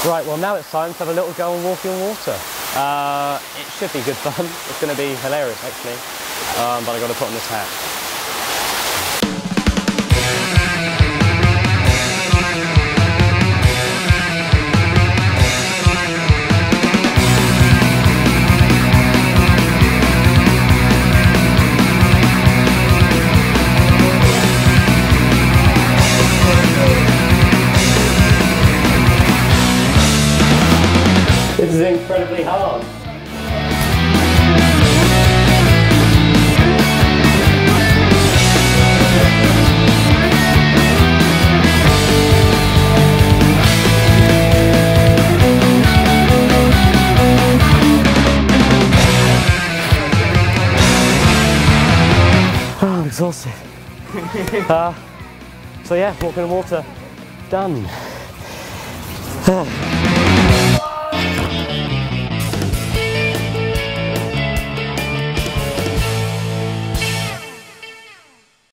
Right, well now it's time to have a little go and walking on water. It should be good fun. It's going to be hilarious actually, but I've got to put on this hat. This is incredibly hard. Oh, I'm exhausted. So yeah, walking on water, done.